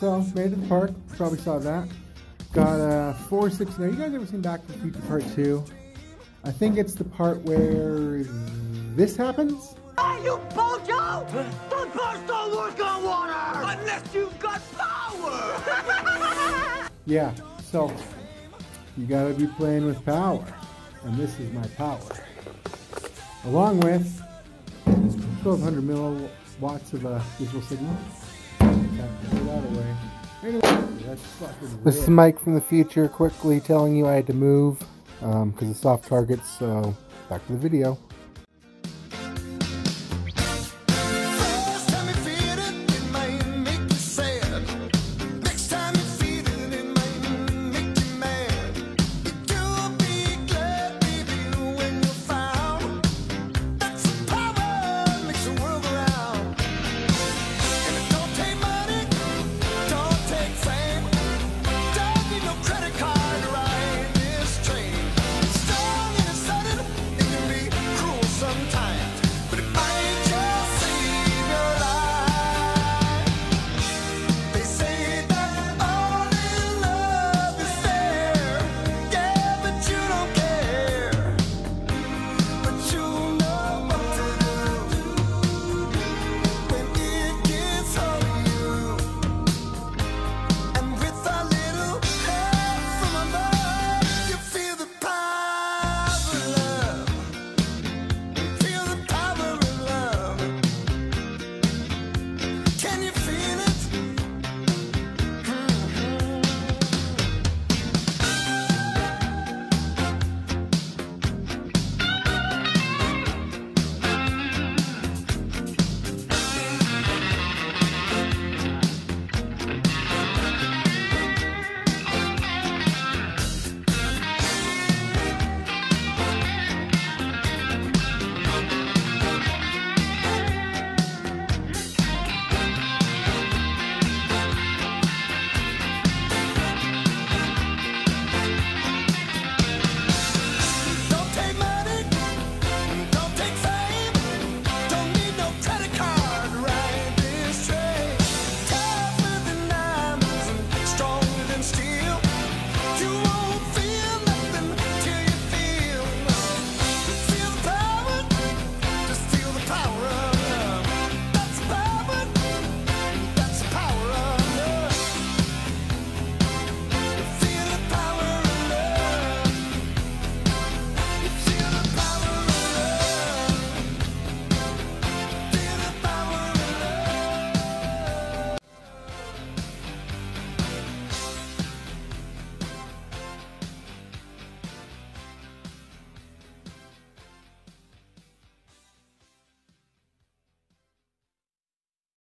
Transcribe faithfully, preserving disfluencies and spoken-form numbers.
so made it to the park. Probably saw that. Got a four six. Now, you guys ever seen Back to the Future Part Two? I think it's the part where this happens. Hey, you bojo! The burst don't work on water unless you've got power. Yeah. So you gotta be playing with power, and this is my power, along with twelve hundred milliwatts of a visual signal. Get that away. Anyway, that's fucking this is Mike from the future quickly telling you I had to move because um, of soft targets, so back to the video.